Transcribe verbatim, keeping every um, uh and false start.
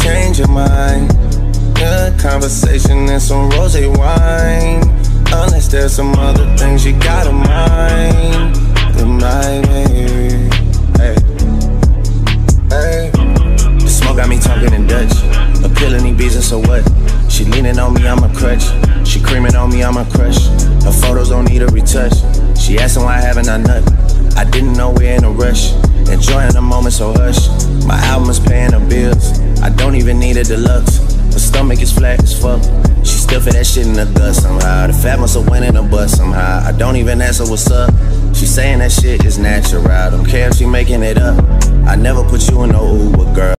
change your mind. Good conversation and some rosé wine. Unless there's some other things you gotta mind. Then my baby, hey, hey. The smoke got me talking in Dutch. Appealing these beats and so what? She leaning on me, I'm a crutch. She creaming on me, I'm a crush. Her photos don't need a retouch. She asking why haven't I nut? I didn't know we're in a rush. Enjoying the moment, so hush. My album is paying the bills. I don't even need a deluxe. Her stomach is flat as fuck. She still fit that shit in the gut somehow. The fat must have went in her butt somehow. I don't even ask her what's up. She saying that shit is natural. Don't care if she making it up. I never put you in no Uber, girl.